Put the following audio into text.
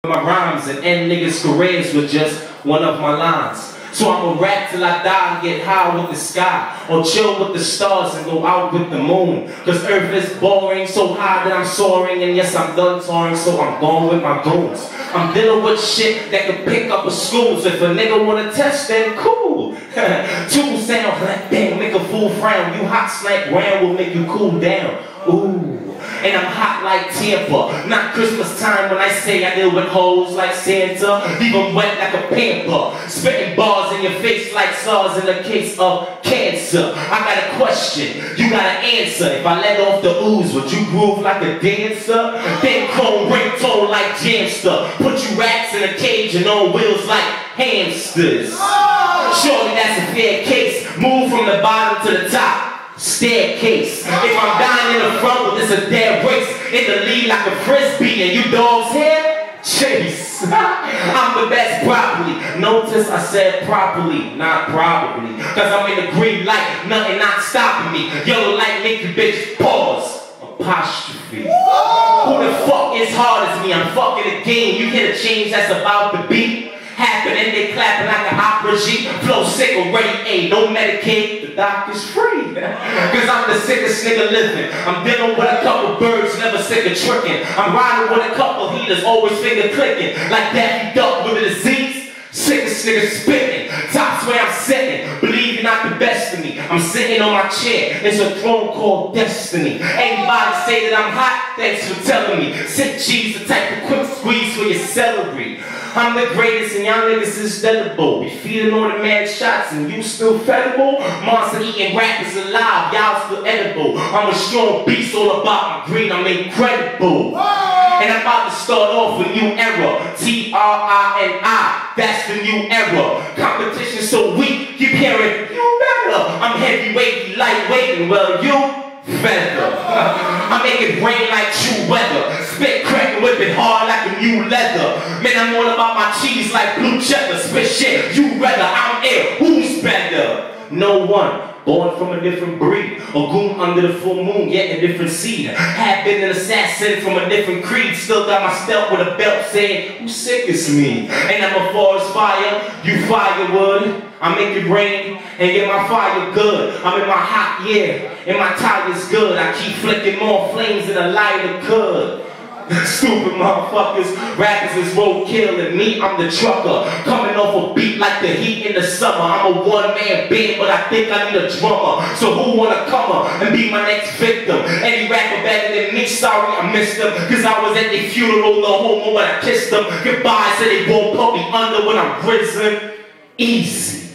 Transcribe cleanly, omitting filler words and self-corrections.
My rhymes and end niggas' careers with just one of my lines. So I'ma rap till I die and get high with the sky, or chill with the stars and go out with the moon. Cause Earth is boring, so high that I'm soaring, and yes, I'm done touring, so I'm going with my goons. I'm dealing with shit that can pick up a school, so if a nigga wanna test, then cool. Two sounds like bang, make a fool frown. You hot snack round will make you cool down. Ooh. And I'm hot like Tampa. Not Christmas time when I say I deal with hoes like Santa. Leave them wet like a pamper. Spitting bars in your face like SARS in the case of cancer. I got a question, you got an answer. If I let off the ooze, would you groove like a dancer? Then chrome ringtone like Jamster. Put you rats in a cage and on wheels like hamsters. Surely that's a fair case. Move from the bottom to the top. Staircase. If I'm dying in the front, well, it's a dead race. In the lead like a frisbee and you dogs here, chase. I'm the best properly. Notice I said properly, not probably. Cause I'm in the green light, nothing not stopping me. Yellow light make you bitch pause. Apostrophe. Who the fuck is hard as me? I'm fucking the game. You hear the change that's about to be happening, they clapping like an opera G. Flow sick already, ain't no Medicaid, the doctor's free. Cause I'm the sickest nigga living. I'm dealing with a couple birds, never sick of tricking. I'm riding with a couple heaters, always finger clicking. Like Daffy Duck with a disease. Sickest nigga spitting. Top's where I'm sitting. Believe you're not the best of me. I'm sitting on my chair. It's a throne called destiny. Anybody say that I'm hot? Thanks for telling me. Sick cheese, the type of quick squeeze for your celery. I'm the greatest and y'all niggas is edible. We feeding on the mad shots and you still fedible. Monster eating rappers alive, y'all still edible. I'm a strong beast, all about my green, I'm incredible. And I'm about to start off a new era. T-R-I-N-I, that's the new era. Competition so weak, keep hearing, you better. I'm heavyweight, lightweight, and well, you feather. I make it rain like true weather. Spit crack and whip it hard like a new leather. Man, I'm all about my cheese like blue cheddar. Spit shit, you rather, I'm air. Who's better? No one. Born from a different breed. A goon under the full moon, yet a different seed. Have been an assassin from a different creed. Still got my stealth with a belt saying, who sick is me? And I'm a forest fire, you firewood. I make it rain and get my fire good. I'm in my hot year and my tire's good. I keep flicking more flames than a lighter could. Stupid motherfuckers, rappers is roadkill and me, I'm the trucker. Coming off a beat like the heat in the summer. I'm a one-man band, but I think I need a drummer. So who wanna come up and be my next victim? Any rapper better than me, sorry I missed them. Cause I was at their funeral, no homo when I kissed them. Goodbye, said they won't put me under when I'm risen. Easy.